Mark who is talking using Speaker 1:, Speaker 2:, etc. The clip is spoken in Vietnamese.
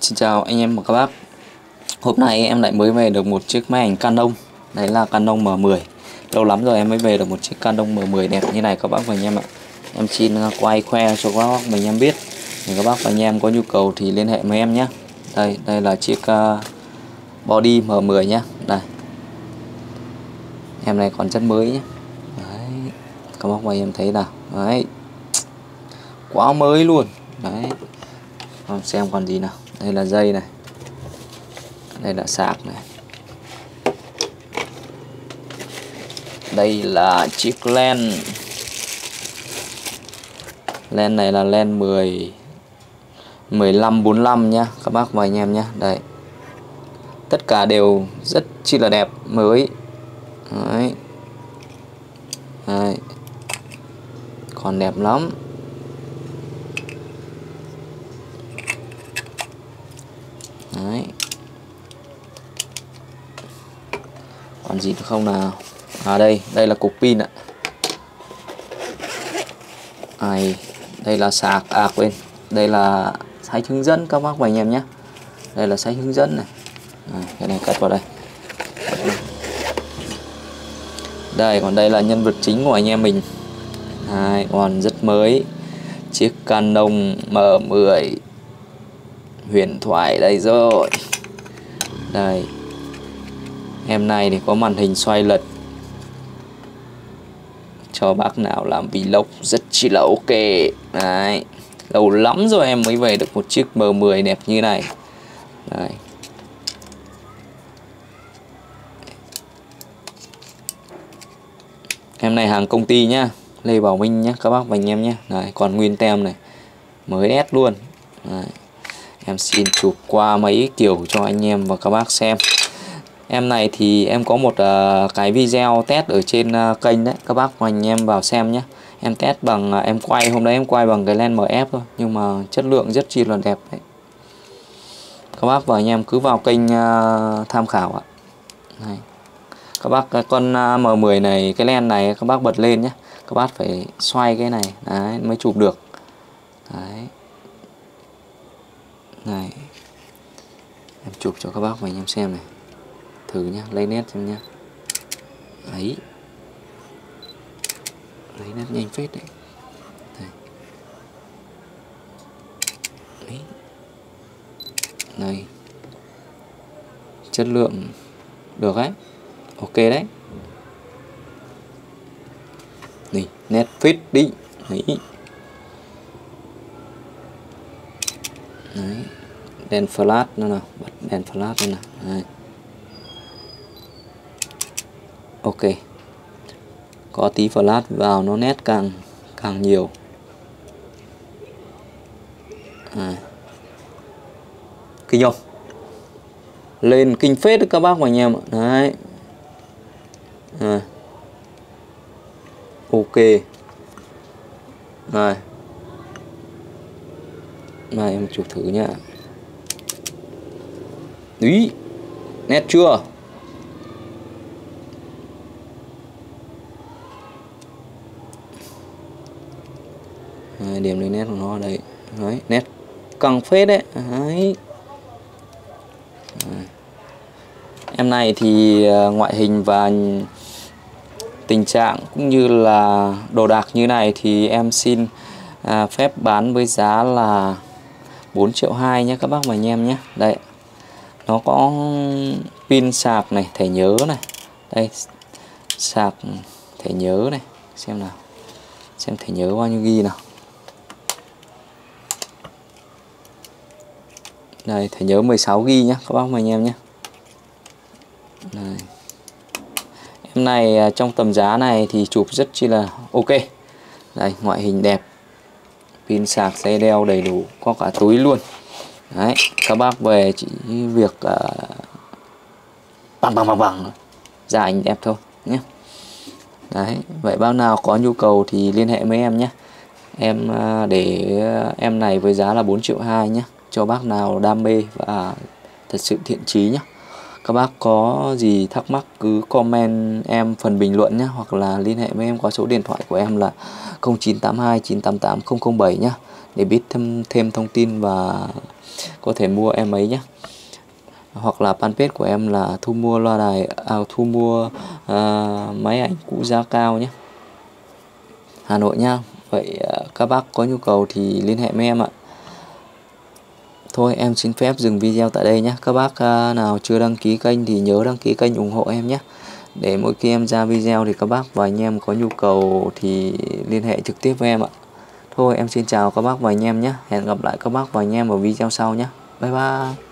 Speaker 1: Xin chào anh em và các bác. Hôm nay em lại mới về được một chiếc máy ảnh Canon. Đấy là Canon M10. Lâu lắm rồi em mới về được một chiếc Canon M10 đẹp như này các bác và anh em ạ. Em xin quay khoe cho các bác và anh em biết. Nếu các bác và anh em có nhu cầu thì liên hệ với em nhé. Đây là chiếc body M10 nhé. Đây. Em này còn rất mới nhé. Đấy. Các bác và anh em thấy nào. Đấy. Quá mới luôn. Đấy. Xem còn gì nào. Đây là dây này. Đây là sạc này. Đây là chiếc lens. Lens này là lens 15-45 nhá các bác và anh em nhé. Đây. Tất cả đều rất chi là đẹp, mới. Đấy. Đây. Còn đẹp lắm. Đấy. Còn gì nữa không nào? Đây là cục pin ạ. Đây là sạc bên. Đây là sách hướng dẫn các bác và anh em nhé. Đây là sách hướng dẫn này. Cái này cất vào đây. Đây, còn đây là nhân vật chính của anh em mình. Còn rất mới. Chiếc Canon M10 huyền thoại đây rồi. Đây. Em này thì có màn hình xoay lật cho bác nào làm vlog rất chi là ok. Đấy. Lâu lắm rồi em mới về được một chiếc M10 đẹp như này. Đây. Em này hàng công ty nhá, Lê Bảo Minh nhé các bác và anh em nhé. Đấy, còn nguyên tem này, mới đét luôn. Đấy. Em xin chụp qua mấy kiểu cho anh em và các bác xem. Em này thì em có một cái video test ở trên kênh đấy, các bác và anh em vào xem nhé. Em test bằng hôm đấy em quay bằng cái lens MF thôi, nhưng mà chất lượng rất chi là đẹp đấy. Các bác và anh em cứ vào kênh tham khảo ạ. Này. Các bác con M10 này, cái lens này các bác bật lên nhé. Các bác phải xoay cái này đấy mới chụp được. Đấy. Này. Em chụp cho các bác và anh em xem này. Thử nhá, lấy nét xem nhá. Đấy. Lấy nét nhanh phết đấy. Đây. Đấy. Đây. Chất lượng được đấy. Ok đấy. Này, nét phết đi. Đấy. Đấy. Đèn flash nữa nào, bật đèn flash nữa nào. Đấy. Ok. Có tí flash vào nó nét càng nhiều. Kinh không? Lên kinh phết đấy các bác và anh em ạ. Đấy. Ok. Này em chụp thử nhá. Ý, nét chưa? Điểm lên nét của nó ở đây. Đấy, nét căng phết đấy. Đấy. Em này thì ngoại hình và tình trạng cũng như là đồ đạc như này thì em xin phép bán với giá là 4,2 triệu nhé các bác và anh em nhé. Đây. Nó có pin sạc này, thẻ nhớ này. Đây. Sạc thẻ nhớ này, xem nào. Xem thẻ nhớ bao nhiêu ghi nào. Đây, thẻ nhớ 16 GB nhé các bác và anh em nhé. Đây. Em này trong tầm giá này thì chụp rất chi là ok. Đây, ngoại hình đẹp. Pin sạc, dây đeo đầy đủ, có cả túi luôn. Đấy, các bác về chỉ việc bằng ra ảnh đẹp thôi nhé. Đấy, vậy bác nào có nhu cầu thì liên hệ với em nhé. Em để em này với giá là 4,2 triệu nhé. Cho bác nào đam mê và thật sự thiện chí nhé. Các bác có gì thắc mắc cứ comment em phần bình luận nhé, hoặc là liên hệ với em qua số điện thoại của em là 0982 988 007 nhé. để biết thêm thông tin và có thể mua em ấy nhé. Hoặc là fanpage của em là thu mua loa đài, thu mua máy ảnh cũ giá cao nhé, Hà Nội nha. Vậy các bác có nhu cầu thì liên hệ với em ạ. Thôi em xin phép dừng video tại đây nhé. Các bác nào chưa đăng ký kênh thì nhớ đăng ký kênh ủng hộ em nhé, để mỗi khi em ra video thì các bác và anh em có nhu cầu thì liên hệ trực tiếp với em ạ. Thôi em xin chào các bác và anh em nhé. Hẹn gặp lại các bác và anh em ở video sau nhé. Bye bye.